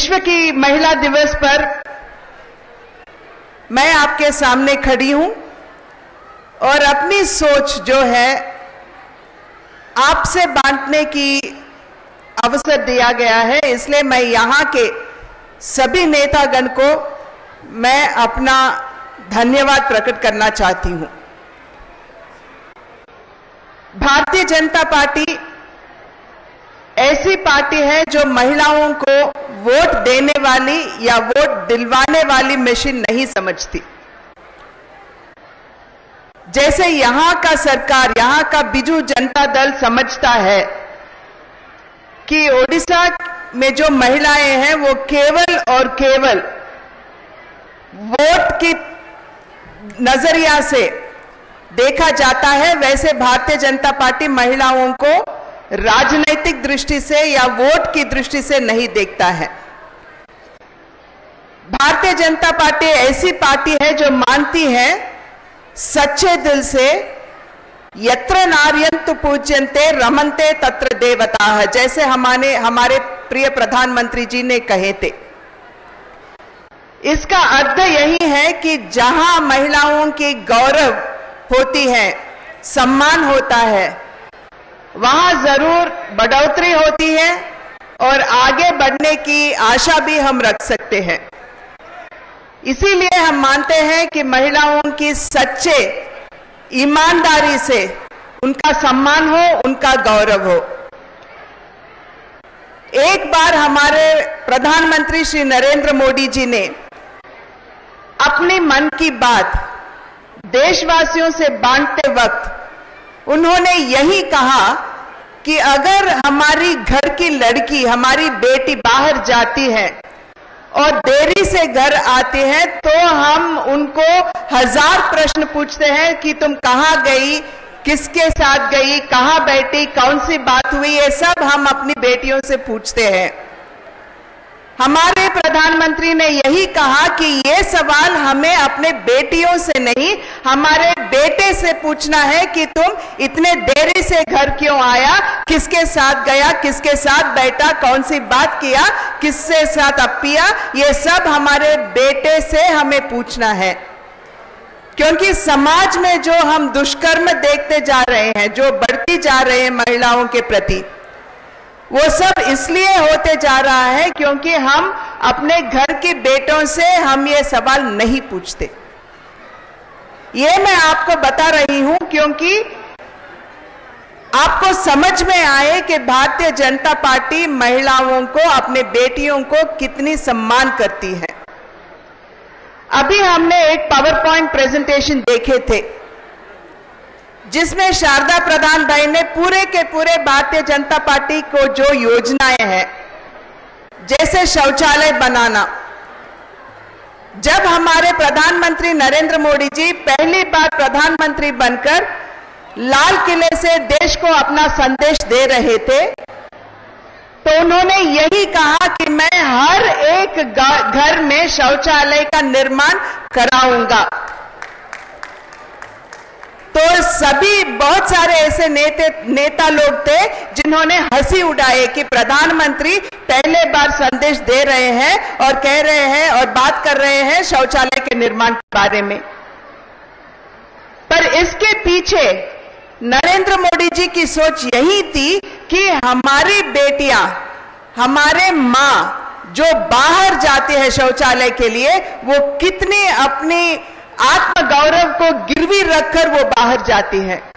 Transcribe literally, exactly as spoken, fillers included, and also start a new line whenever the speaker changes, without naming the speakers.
विश्व की महिला दिवस पर मैं आपके सामने खड़ी हूं और अपनी सोच जो है आपसे बांटने की अवसर दिया गया है, इसलिए मैं यहां के सभी नेतागण को मैं अपना धन्यवाद प्रकट करना चाहती हूं। भारतीय जनता पार्टी ऐसी पार्टी है जो महिलाओं को वोट देने वाली या वोट दिलवाने वाली मशीन नहीं समझती। जैसे यहां का सरकार, यहां का बिजू जनता दल समझता है कि ओडिशा में जो महिलाएं हैं वो केवल और केवल वोट की नजरिया से देखा जाता है, वैसे भारतीय जनता पार्टी महिलाओं को राजनीतिक दृष्टि से या वोट की दृष्टि से नहीं देखता है। भारतीय जनता पार्टी ऐसी पार्टी है जो मानती है सच्चे दिल से यत्र नार्यन्तु पूज्यन्ते रमन्ते तत्र देवताः, जैसे हमारे हमारे प्रिय प्रधानमंत्री जी ने कहे थे। इसका अर्थ यही है कि जहां महिलाओं की गौरव होती है, सम्मान होता है, वहां जरूर बढ़ोतरी होती है और आगे बढ़ने की आशा भी हम रख सकते हैं। इसीलिए हम मानते हैं कि महिलाओं की सच्चे ईमानदारी से उनका सम्मान हो, उनका गौरव हो। एक बार हमारे प्रधानमंत्री श्री नरेंद्र मोदी जी ने अपनी मन की बात देशवासियों से बांटते वक्त उन्होंने यही कहा कि अगर हमारी घर की लड़की, हमारी बेटी बाहर जाती है और देरी से घर आती है तो हम उनको हजार प्रश्न पूछते हैं कि तुम कहां गई, किसके साथ गई, कहां बैठी, कौन सी बात हुई, ये सब हम अपनी बेटियों से पूछते हैं। हमारे प्रधानमंत्री ने यही कहा कि ये सवाल हमें अपने बेटियों से नहीं, हमारे बेटे से पूछना है कि तुम इतने देरी से घर क्यों आया, किसके साथ गया, किसके साथ बैठा, कौन सी बात किया, किससे साथ अपिया, ये सब हमारे बेटे से हमें पूछना है। क्योंकि समाज में जो हम दुष्कर्म देखते जा रहे हैं, जो बढ़ती जा रहे हैं महिलाओं के प्रति, वो सब इसलिए होते जा रहा है क्योंकि हम अपने घर के बेटों से हम ये सवाल नहीं पूछते। ये मैं आपको बता रही हूं क्योंकि आपको समझ में आए कि भारतीय जनता पार्टी महिलाओं को, अपने बेटियों को कितनी सम्मान करती है। अभी हमने एक पावर पॉइंट प्रेजेंटेशन देखे थे जिसमें शारदा प्रधान भाई ने पूरे के पूरे भारतीय जनता पार्टी को जो योजनाएं हैं, जैसे शौचालय बनाना, जब हमारे प्रधानमंत्री नरेंद्र मोदी जी पहली बार प्रधानमंत्री बनकर लाल किले से देश को अपना संदेश दे रहे थे तो उन्होंने यही कहा कि मैं हर एक घर में शौचालय का निर्माण कराऊंगा। तो सभी बहुत सारे ऐसे नेते नेता लोग थे जिन्होंने हंसी उड़ाई कि प्रधानमंत्री पहले बार संदेश दे रहे हैं और कह रहे हैं और बात कर रहे हैं शौचालय के निर्माण के बारे में। पर इसके पीछे नरेंद्र मोदी जी की सोच यही थी कि हमारी बेटियां, हमारे मां जो बाहर जाते हैं शौचालय के लिए, वो कितनी अपनी आत्मगौरव को गिरवी रखकर वो बाहर जाती है।